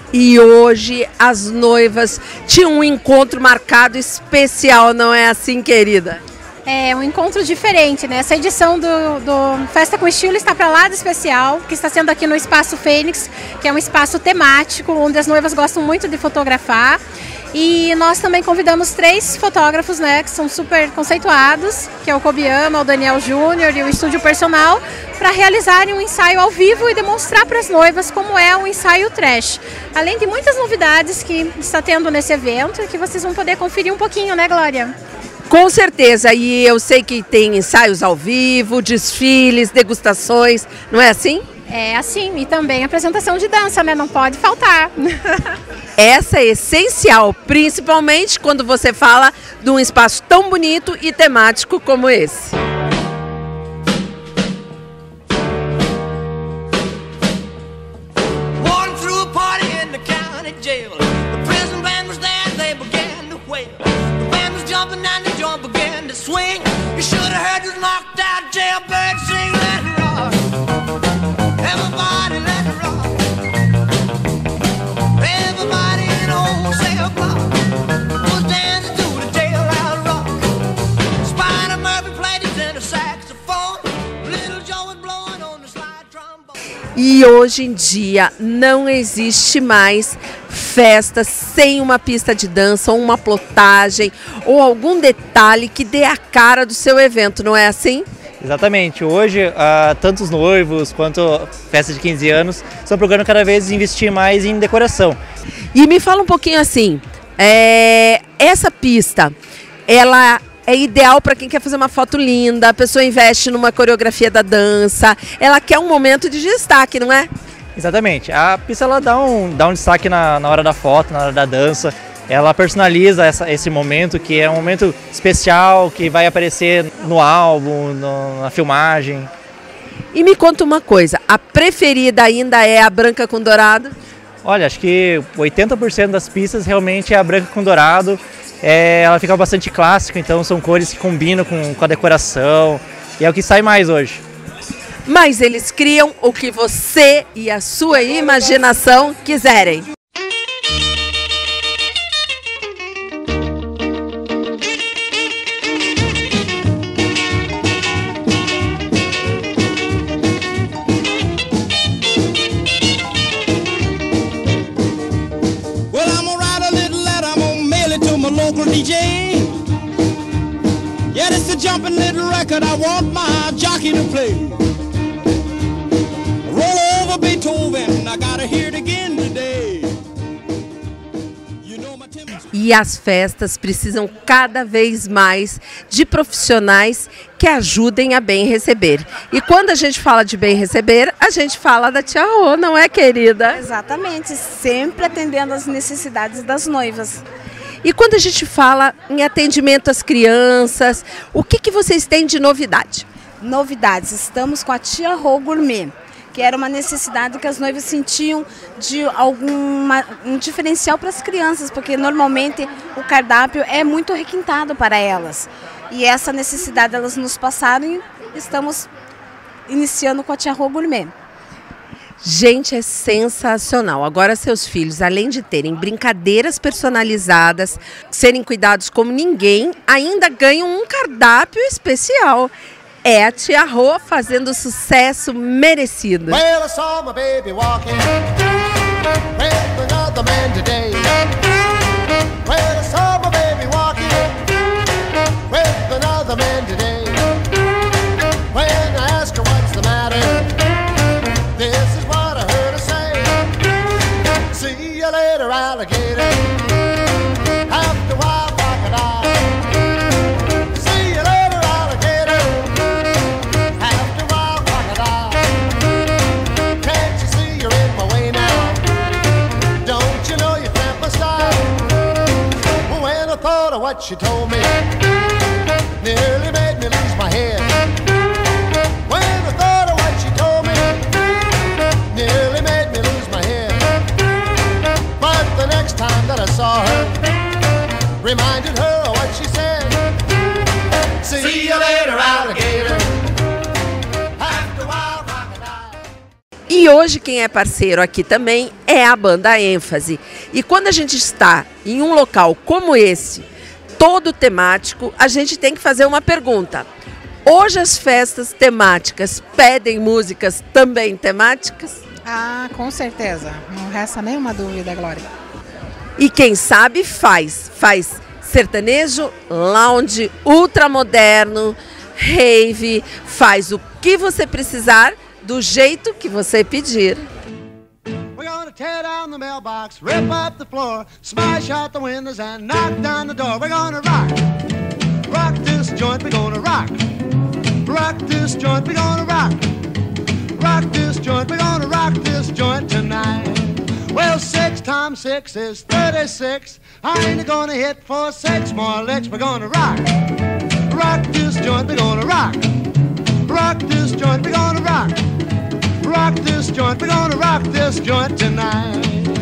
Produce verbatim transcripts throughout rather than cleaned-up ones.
E hoje as noivas tinham um encontro marcado especial, não é assim, querida? É um encontro diferente, né? Essa edição do, do Festa com Estilo está para lá de especial, que está sendo aqui no Espaço Fênix, que é um espaço temático, onde as noivas gostam muito de fotografar. E nós também convidamos três fotógrafos, né, que são super conceituados, que é o Kobiama, o Daniel Júnior e o Estúdio Personal, para realizarem um ensaio ao vivo e demonstrar para as noivas como é um ensaio trash. Além de muitas novidades que está tendo nesse evento, que vocês vão poder conferir um pouquinho, né, Glória? Com certeza, e eu sei que tem ensaios ao vivo, desfiles, degustações, não é assim? É assim, e também apresentação de dança, né? Não pode faltar. Essa é essencial, principalmente quando você fala de um espaço tão bonito e temático como esse. E hoje em dia não existe mais festa sem uma pista de dança, ou uma plotagem, ou algum detalhe que dê a cara do seu evento, não é assim? Exatamente. Hoje, uh, tanto os noivos quanto festa de quinze anos estão procurando cada vez investir mais em decoração. E me fala um pouquinho assim, é, essa pista, ela é ideal para quem quer fazer uma foto linda, a pessoa investe numa coreografia da dança, ela quer um momento de destaque, não é? Exatamente. A pista ela dá um, dá um destaque na, na hora da foto, na hora da dança. Ela personaliza essa, esse momento, que é um momento especial, que vai aparecer no álbum, no, na filmagem. E me conta uma coisa, a preferida ainda é a branca com dourado? Olha, acho que oitenta por cento das pistas realmente é a branca com dourado. É, ela fica bastante clássica, então são cores que combinam com, com a decoração e é o que sai mais hoje. Mas eles criam o que você e a sua imaginação quiserem. D J, yeah, this is a jumping little record I want my jockey to play. Roll over Beethoven, I gotta hear it again today. You know my tempo. E as festas precisam cada vez mais de profissionais que ajudem a bem receber. E quando a gente fala de bem receber, a gente fala da Tia Rô, não é, querida? Exatamente, sempre atendendo às necessidades das noivas. E quando a gente fala em atendimento às crianças, o que, que vocês têm de novidade? Novidades, estamos com a Tia Rô Gourmet, que era uma necessidade que as noivas sentiam de algum um diferencial para as crianças, porque normalmente o cardápio é muito requintado para elas. E essa necessidade elas nos passaram e estamos iniciando com a Tia Rô Gourmet. Gente, é sensacional. Agora seus filhos, além de terem brincadeiras personalizadas, serem cuidados como ninguém, ainda ganham um cardápio especial. É a Tia Rô fazendo o sucesso merecido. Well, I saw my baby walking with another man today. Well, I saw my baby walking with another man today. When I asked her what's the matter, this is what I heard her say. See you later, alligator. After a while, crocodile. See you later, alligator. After a while, crocodile. Can't you see you're in my way now? Don't you know you cramp my style? When I thought of what she told me, nearly made me lose my head. When I thought of what she told me, nearly made me lose my head. But the next time that I saw her, reminded her of what she said. See you later, alligator. After a while, crocodile. E hoje quem é parceiro aqui também é a banda ênfase. E quando a gente está em um local como esse, todo temático, a gente tem que fazer uma pergunta. Hoje as festas temáticas pedem músicas também temáticas? Ah, com certeza. Não resta nenhuma dúvida, Glória. E quem sabe faz. Faz sertanejo, lounge, ultramoderno, rave, faz o que você precisar, do jeito que você pedir. We're gonna tear down the mailbox, rip up the floor, smash out the windows and knock down the door. We're gonna rock, rock this joint, we're gonna rock, rock this joint, we're gonna rock, rock this joint, we're gonna rock this joint tonight. Well, six times six is thirty-six. I ain't gonna hit for six more licks. We're gonna rock, rock this joint, we're gonna rock, rock this joint, we're gonna rock, rock this joint, we're gonna rock this joint tonight.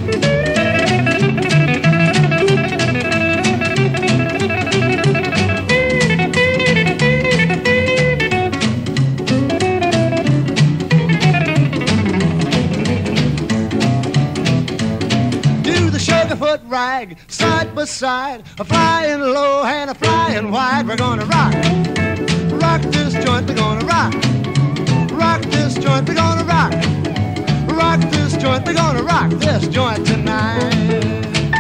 Foot rag, side by side, a flying low and a flying wide. We're gonna rock, rock this joint, we're gonna rock, rock this joint, we're gonna rock, rock this joint, we're gonna rock this joint tonight.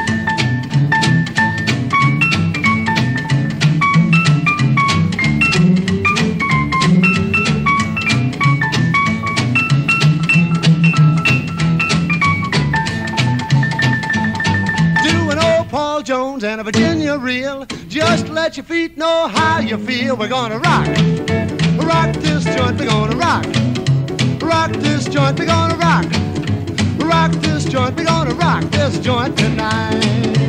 Paul Jones and a Virginia reel. Just let your feet know how you feel. We're gonna rock, rock this joint, we're gonna rock, rock this joint, we're gonna rock, rock this joint, we're gonna rock this joint tonight.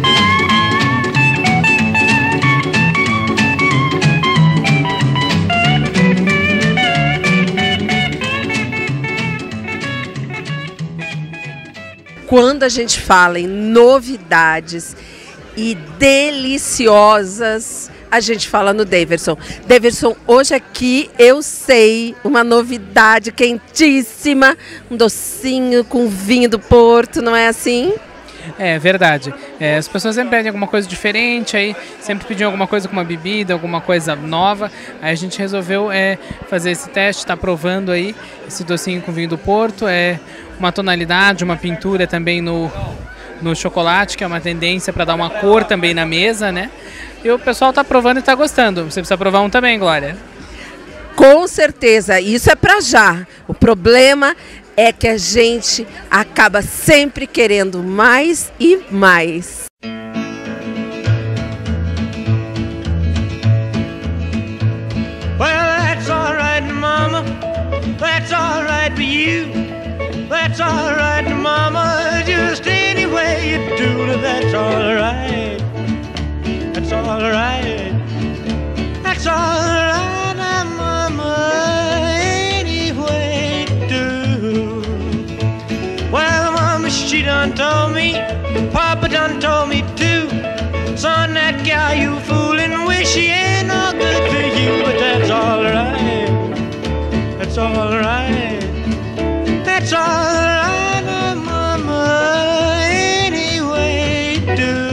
Quando a gente fala em novidades e deliciosas, a gente fala no Daverson. Daverson, hoje aqui eu sei uma novidade quentíssima, um docinho com vinho do Porto, não é assim? É verdade. É, as pessoas sempre pedem alguma coisa diferente, aí sempre pediam alguma coisa com uma bebida, alguma coisa nova. Aí a gente resolveu é, fazer esse teste, tá provando aí esse docinho com vinho do Porto. É uma tonalidade, uma pintura também no, no chocolate, que é uma tendência para dar uma cor também na mesa, né? E o pessoal tá provando e tá gostando. Você precisa provar um também, Glória. Com certeza, isso é para já. O problema é que a gente acaba sempre querendo mais e mais. Well, that's all right, Mama. That's all right for you. That's all right, Mama. Just any way you do it, that's all right. That's all right. That's all right, Mama. Any way you do. Well, Mama, she done told me, Papa done told me too. Son, that gal you foolin' with, she ain't no good for you. But that's all right. That's all right. That's all right, Mama, any way you do.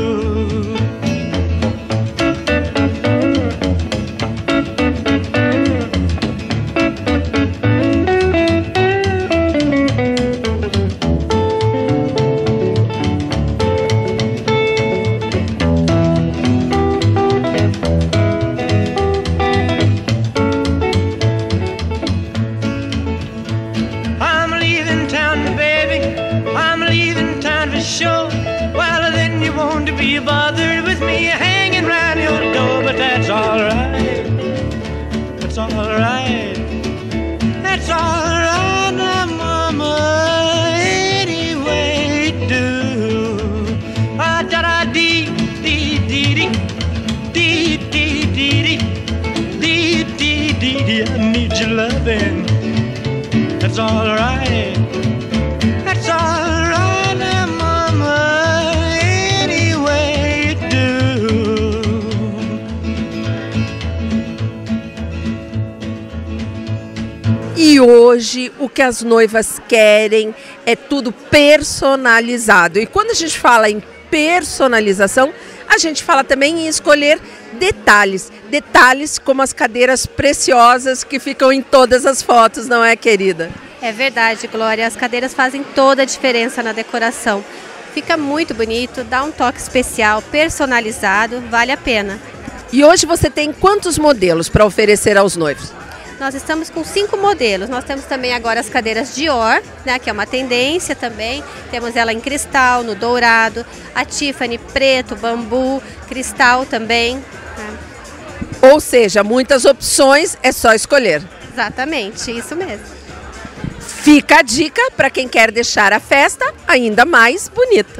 Sure, well then you won't be bothered with me hanging round your door, but that's all right. That's all right. That's all right, now, Mama. Any way you do. Ah, da da dee dee dee dee dee dee dee dee dee dee dee. I need your loving. That's all right. That's all right. E E hoje o que as noivas querem é tudo personalizado. E quando a gente fala em personalização, a gente fala também em escolher detalhes. Detalhes como as cadeiras preciosas que ficam em todas as fotos, não é, querida? É verdade, Glória. As cadeiras fazem toda a diferença na decoração. Fica muito bonito, dá um toque especial, personalizado, vale a pena. E hoje você tem quantos modelos para oferecer aos noivos? Nós estamos com cinco modelos. Nós temos também agora as cadeiras Dior, né, que é uma tendência também. Temos ela em cristal, no dourado, a Tiffany preto, bambu, cristal também. Né? Ou seja, muitas opções, é só escolher. Exatamente, isso mesmo. Fica a dica para quem quer deixar a festa ainda mais bonita.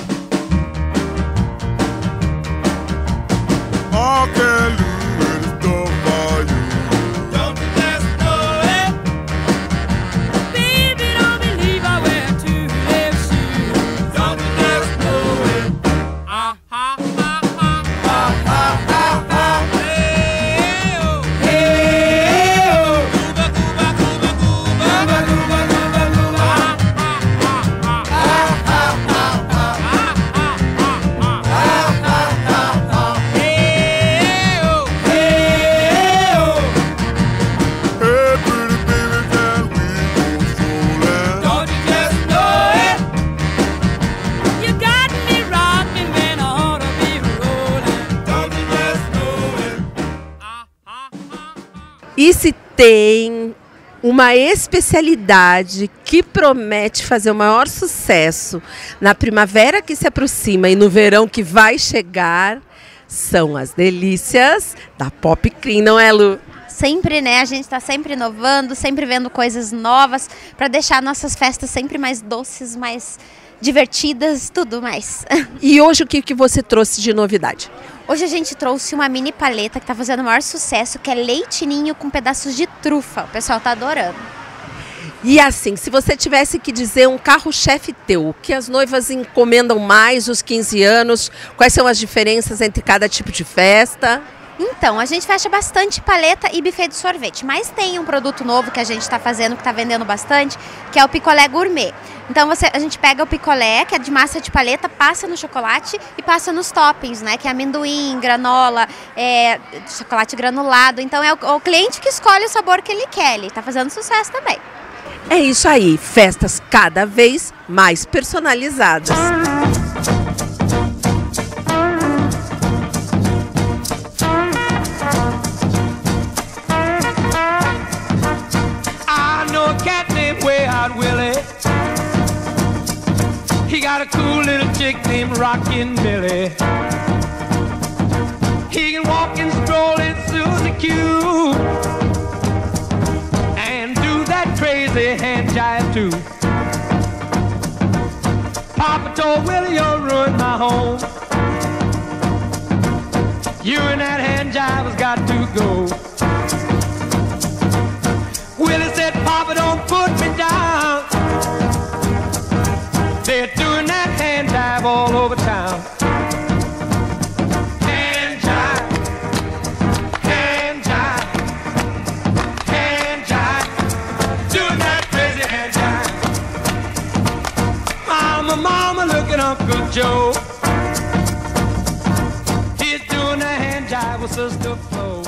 E se tem uma especialidade que promete fazer o maior sucesso na primavera que se aproxima e no verão que vai chegar, são as delícias da Pop Cream, não é, Lu? Sempre, né? A gente está sempre inovando, sempre vendo coisas novas para deixar nossas festas sempre mais doces, mais divertidas, tudo mais. E hoje o que, que você trouxe de novidade? Hoje a gente trouxe uma mini paleta que está fazendo o maior sucesso, que é leite ninho com pedaços de trufa. O pessoal está adorando. E assim, se você tivesse que dizer um carro-chefe teu, o que as noivas encomendam mais os quinze anos, quais são as diferenças entre cada tipo de festa? Então, a gente fecha bastante paleta e buffet de sorvete, mas tem um produto novo que a gente está fazendo, que está vendendo bastante, que é o picolé gourmet. Então você, a gente pega o picolé, que é de massa de paleta, passa no chocolate e passa nos toppings, né? Que é amendoim, granola, é, chocolate granulado. Então é o, o cliente que escolhe o sabor que ele quer, ele está fazendo sucesso também. É isso aí, festas cada vez mais personalizadas. He got a cool little chick named Rockin' Billy. He can walk and stroll in Suzy Q and do that crazy hand jive too. Papa told Willie, you'll ruin my home. You and that hand jive has got to go. Willie said, Papa, don't put me down. They're doing that hand jive all over town. Hand jive, hand jive, hand jive, doing that crazy hand jive. Mama, mama, look at Uncle Joe. He's doing that hand jive with Sister Flo.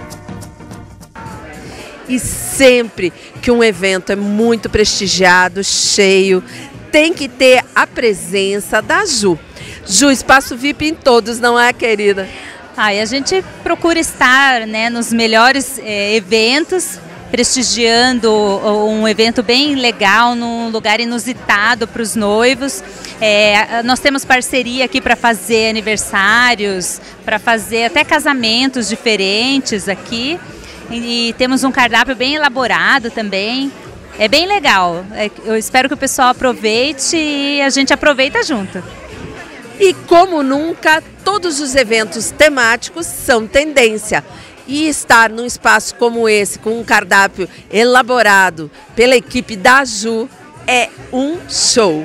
E sempre que um evento é muito prestigiado, cheio, tem que ter a presença da Ju. Ju, espaço V I P em todos, não é, querida? Ah, e a gente procura estar, né, nos melhores eh, eventos, prestigiando um evento bem legal, num lugar inusitado para os noivos. É, nós temos parceria aqui para fazer aniversários, para fazer até casamentos diferentes aqui. E temos um cardápio bem elaborado também. É bem legal. Eu espero que o pessoal aproveite e a gente aproveita junto. E como nunca, todos os eventos temáticos são tendência. E estar num espaço como esse, com um cardápio elaborado pela equipe da Ju, é um show.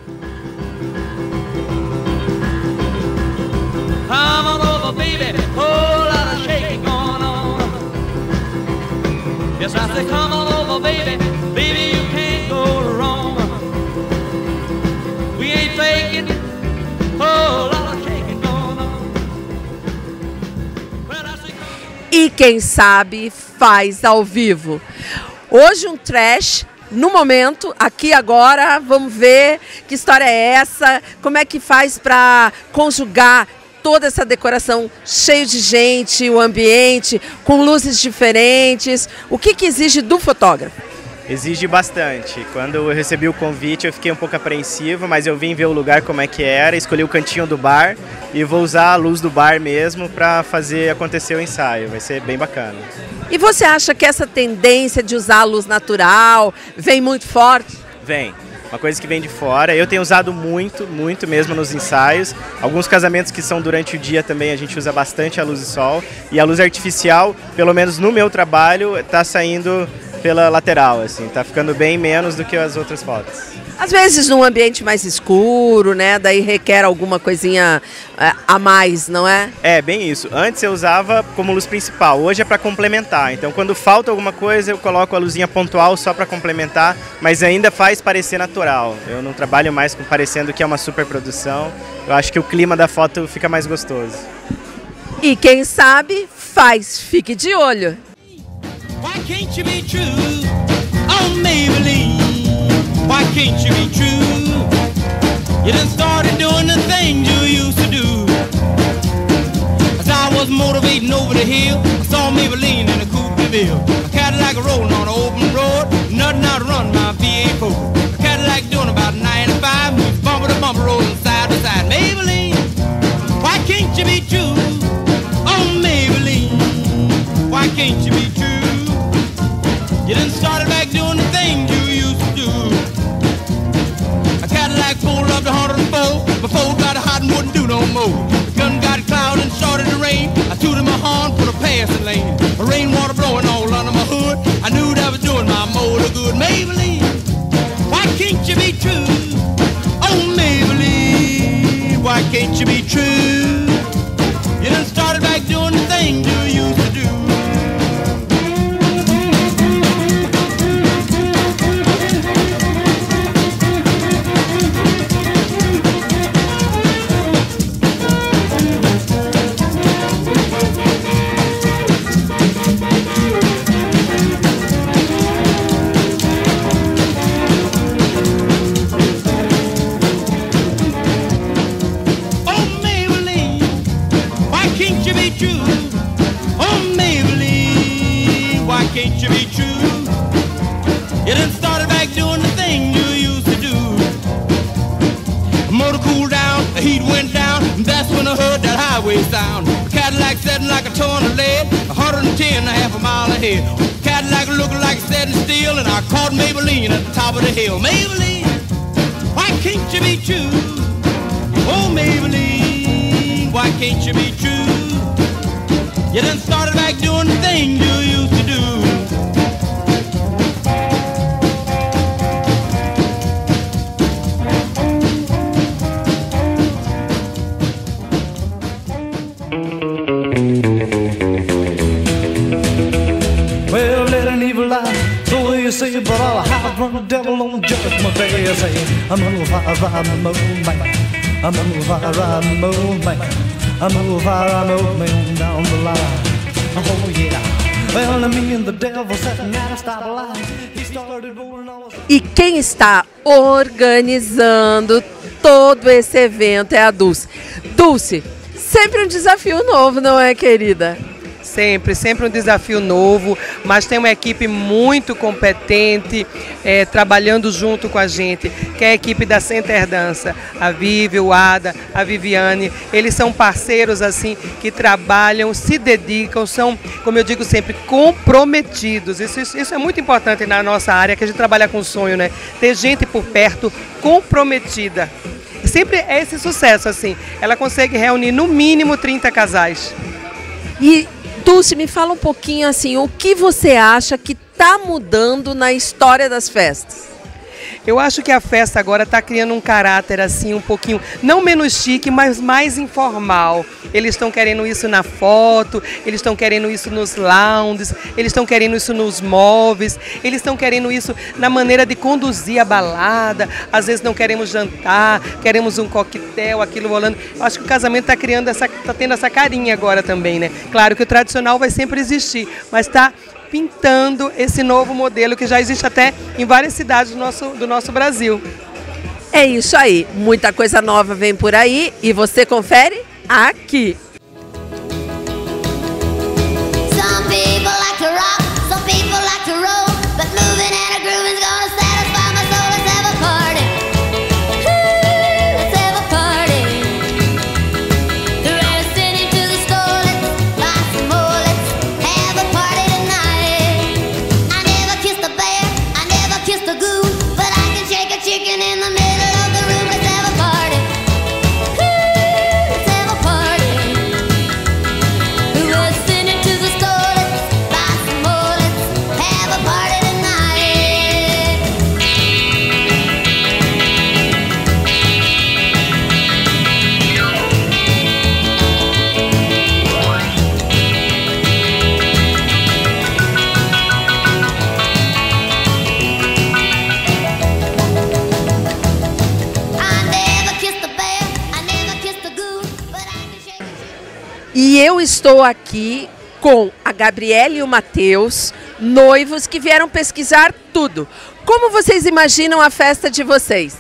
Come on over, baby. Whole lot of shaking going on. Yes, I say come on over, baby. quem sabe faz ao vivo. Hoje um trash, no momento, aqui agora, vamos ver que história é essa, como é que faz para conjugar toda essa decoração cheio de gente, o ambiente, com luzes diferentes, o que que exige do fotógrafo? Exige bastante. Quando eu recebi o convite eu fiquei um pouco apreensivo, mas eu vim ver o lugar como é que era, escolhi o cantinho do bar e vou usar a luz do bar mesmo para fazer acontecer o ensaio, vai ser bem bacana. E você acha que essa tendência de usar a luz natural vem muito forte? Vem. Uma coisa que vem de fora, eu tenho usado muito, muito mesmo nos ensaios. Alguns casamentos que são durante o dia também a gente usa bastante a luz do sol. E a luz artificial, pelo menos no meu trabalho, está saindo pela lateral, assim, tá ficando bem menos do que as outras fotos. Às vezes num ambiente mais escuro, né, daí requer alguma coisinha é, a mais, não é? É, bem isso. Antes eu usava como luz principal, hoje é para complementar. Então quando falta alguma coisa eu coloco a luzinha pontual só para complementar, mas ainda faz parecer natural. Eu não trabalho mais com parecendo que é uma superprodução. Eu acho que o clima da foto fica mais gostoso. E quem sabe faz, fique de olho. Why can't you be true? Oh, Maybelline, why can't you be true? You done started doing the things you used to do. As I was motivating over the hill, I saw Maybelline in a coupe de ville. A Cadillac rolling on an open road, nothing out to run my V eight Ford. A Cadillac doing about ninety-five, moves bumper to bumper, rolling side to side. Maybelline, why can't you be true? Oh, Maybelline, why can't you be true? You done started back doing the things you used to do. A Cadillac pulled up to one oh four, before got hot and wouldn't do no more. The gun got cloud and started to rain. I tooted my horn for the passing lane. The rainwater blowing all under my hood. I knew that was doing my motor good. Maybelline, why can't you be true? Oh, Maybelline, why can't you be true? You done started back doing the things you used to do. Can't you be true? You done started back doing the thing you used to do. The motor cooled down, the heat went down, and that's when I heard that highway sound. The Cadillac setting like a ton of lead, one hundred ten and a half a mile ahead. The Cadillac looking like it's setting steel, and I caught Maybelline at the top of the hill. Maybelline, why can't you be true? Oh, Maybelline, why can't you be true? You done started back doing the thing you used to do. Well, let an evil lie, so you say, but I'll have run the devil on judgment day. You say, I'm a move, I ride, move, man. I'm a move, I ride, move, man. I move, I move me on down the line. Oh yeah. Well, me and the devil sitting at a stoplight. He started rolling on. E quem está organizando todo esse evento é a Dulce. Dulce, sempre um desafio novo, não é, querida? Sempre, sempre um desafio novo, mas tem uma equipe muito competente é, trabalhando junto com a gente, que é a equipe da Center Dança, a Vivi, o Ada, a Viviane. Eles são parceiros assim que trabalham, se dedicam, são, como eu digo sempre, comprometidos. Isso, isso, isso é muito importante na nossa área, que a gente trabalha com sonho, né? Ter gente por perto comprometida. Sempre é esse sucesso, assim. Ela consegue reunir no mínimo trinta casais. E Dulce, me fala um pouquinho assim, o que você acha que está mudando na história das festas? Eu acho que a festa agora está criando um caráter assim um pouquinho, não menos chique, mas mais informal. Eles estão querendo isso na foto, eles estão querendo isso nos lounges, eles estão querendo isso nos móveis, eles estão querendo isso na maneira de conduzir a balada. Às vezes não queremos jantar, queremos um coquetel, aquilo rolando. Eu acho que o casamento está criando essa, está tendo essa carinha agora também, né? Claro que o tradicional vai sempre existir, mas está pintando esse novo modelo que já existe até em várias cidades do nosso, do nosso Brasil. É isso aí, muita coisa nova vem por aí e você confere aqui. Some people like to rock, some people like to roll, but moving and a groove is gonna satisfy my soul. Let's have a party. Ooh, let's have a party. The rest into the store, let's buy some more. Let's have a party tonight. I never kissed a bear, I never kissed a goon, but I can shake a chicken in the middle of the room. Let's have a party. Ooh, let's have a party. The rest into the store, let's buy some more. Let's have a party tonight. I never kissed a bear, I never kissed a goon, but I can shake a E eu estou aqui com a Gabriela e o Matheus, noivos que vieram pesquisar tudo. Como vocês imaginam a festa de vocês?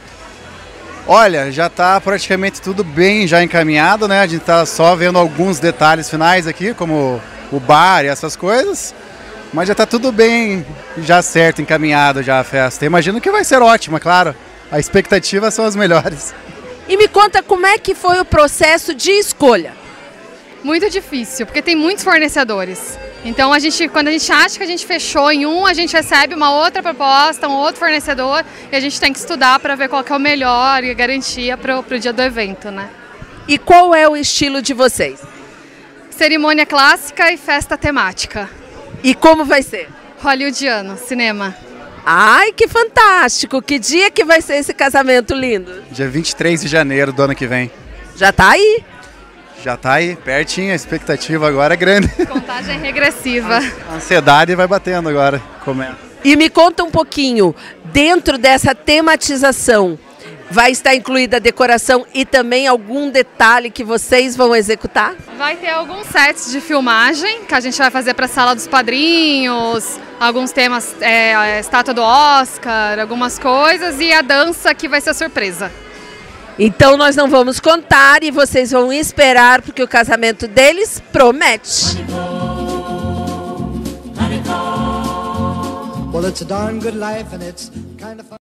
Olha, já está praticamente tudo bem já encaminhado, né? A gente está só vendo alguns detalhes finais aqui, como o bar e essas coisas. Mas já está tudo bem, já certo, encaminhado já a festa. Imagino que vai ser ótima, claro. As expectativas são as melhores. E me conta como é que foi o processo de escolha. Muito difícil, porque tem muitos fornecedores. Então, a gente, quando a gente acha que a gente fechou em um, a gente recebe uma outra proposta, um outro fornecedor, e a gente tem que estudar para ver qual que é o melhor e a garantia para o dia do evento, né? E qual é o estilo de vocês? Cerimônia clássica e festa temática. E como vai ser? Hollywoodiano, cinema. Ai, que fantástico! Que dia que vai ser esse casamento lindo? Dia vinte e três de janeiro do ano que vem. Já tá aí? Já tá aí, pertinho, a expectativa agora é grande. Contagem regressiva. A ansiedade vai batendo agora. Como é? E me conta um pouquinho, dentro dessa tematização, vai estar incluída a decoração e também algum detalhe que vocês vão executar? Vai ter alguns sets de filmagem que a gente vai fazer para a Sala dos Padrinhos, alguns temas, é, a estátua do Oscar, algumas coisas, e a dança que vai ser surpresa. Então nós não vamos contar e vocês vão esperar, porque o casamento deles promete. Well, it's a darn good life and it's kind of fun.